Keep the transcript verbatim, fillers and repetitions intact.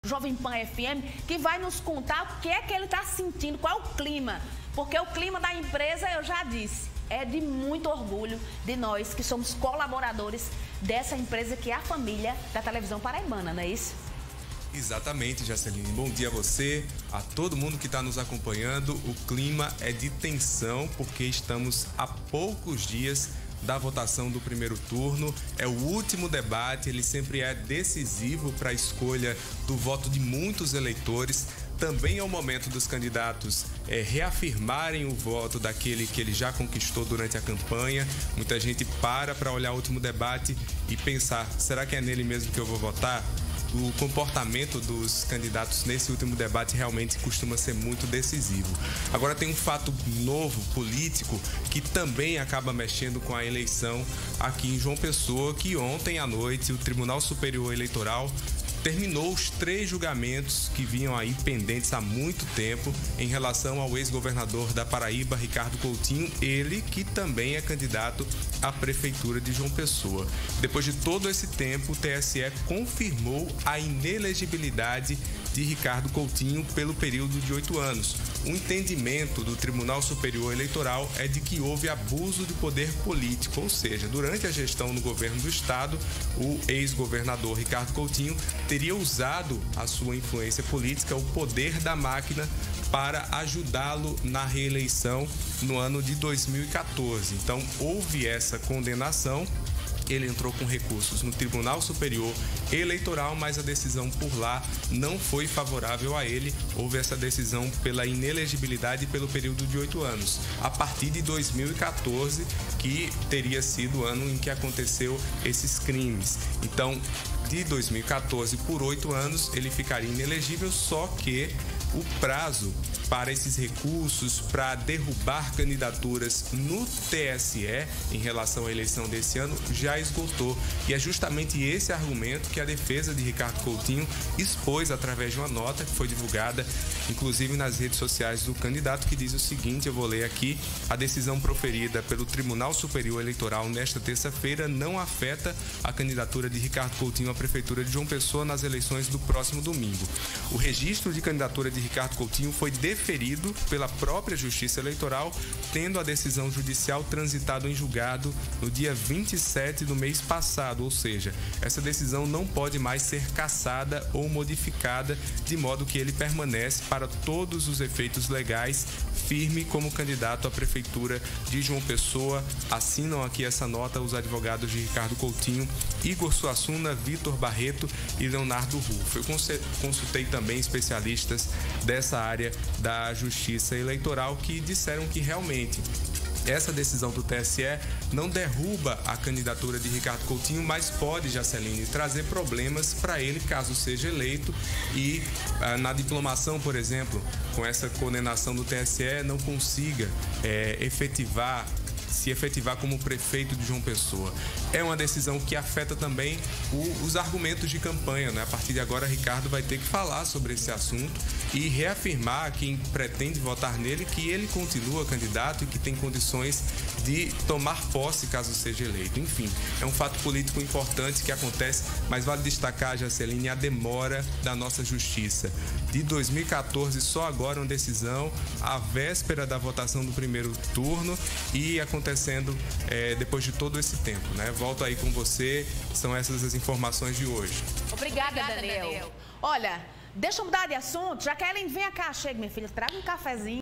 Jovem Pan F M, que vai nos contar o que é que ele está sentindo, qual é o clima. Porque o clima da empresa, eu já disse, é de muito orgulho de nós que somos colaboradores dessa empresa que é a família da televisão paraibana, não é isso? Exatamente, Jaceline. Bom dia a você, a todo mundo que está nos acompanhando. O clima é de tensão porque estamos a poucos dias da votação do primeiro turno. É o último debate, ele sempre é decisivo para a escolha do voto de muitos eleitores. Também é o momento dos candidatos é, reafirmarem o voto daquele que ele já conquistou durante a campanha. Muita gente para para olhar o último debate e pensar, será que é nele mesmo que eu vou votar? O comportamento dos candidatos nesse último debate realmente costuma ser muito decisivo. Agora tem um fato novo, político, que também acaba mexendo com a eleição aqui em João Pessoa, que ontem à noite o Tribunal Superior Eleitoral terminou os três julgamentos que vinham aí pendentes há muito tempo em relação ao ex-governador da Paraíba, Ricardo Coutinho, ele que também é candidato à Prefeitura de João Pessoa. Depois de todo esse tempo, o T S E confirmou a inelegibilidade de Ricardo Coutinho pelo período de oito anos. O entendimento do Tribunal Superior Eleitoral é de que houve abuso de poder político, ou seja, durante a gestão no governo do estado, o ex-governador Ricardo Coutinho teria usado a sua influência política, o poder da máquina, para ajudá-lo na reeleição no ano de dois mil e quatorze. Então, houve essa condenação. Ele entrou com recursos no Tribunal Superior Eleitoral, mas a decisão por lá não foi favorável a ele. Houve essa decisão pela inelegibilidade pelo período de oito anos. A partir de dois mil e quatorze, que teria sido o ano em que aconteceu esses crimes. Então, de dois mil e quatorze por oito anos, ele ficaria inelegível, só que o prazo para esses recursos, para derrubar candidaturas no T S E em relação à eleição desse ano, já esgotou. E é justamente esse argumento que a defesa de Ricardo Coutinho expôs através de uma nota que foi divulgada, inclusive nas redes sociais do candidato, que diz o seguinte, eu vou ler aqui: a decisão proferida pelo Tribunal Superior Eleitoral nesta terça-feira não afeta a candidatura de Ricardo Coutinho à Prefeitura de João Pessoa nas eleições do próximo domingo. O registro de candidatura de Ricardo Coutinho foi deferido pela própria Justiça Eleitoral, tendo a decisão judicial transitado em julgado no dia vinte e sete do mês passado, ou seja, essa decisão não pode mais ser cassada ou modificada, de modo que ele permanece para todos os efeitos legais firme como candidato à Prefeitura de João Pessoa. Assinam aqui essa nota os advogados de Ricardo Coutinho, Igor Suassuna, Vitor Barreto e Leonardo Rufo. Eu consultei também especialistas dessa área da Justiça Eleitoral que disseram que realmente essa decisão do T S E não derruba a candidatura de Ricardo Coutinho, mas pode, Jaceline, trazer problemas para ele caso seja eleito e ah, na diplomação, por exemplo, com essa condenação do T S E, não consiga é, efetivar se efetivar como prefeito de João Pessoa. É uma decisão que afeta também o, os argumentos de campanha, né? A partir de agora, Ricardo vai ter que falar sobre esse assunto e reafirmar a quem pretende votar nele que ele continua candidato e que tem condições de tomar posse caso seja eleito. Enfim, é um fato político importante que acontece, mas vale destacar, Jaceline, a demora da nossa justiça. De dois mil e quatorze, só agora uma decisão, à véspera da votação do primeiro turno, e acontecendo é, depois de todo esse tempo, né? Volto aí com você, são essas as informações de hoje. Obrigada, Obrigada Daniel. Daniel. Olha, deixa eu mudar de assunto, já que a Ellen vem cá, chega, minha filha, traga um cafezinho.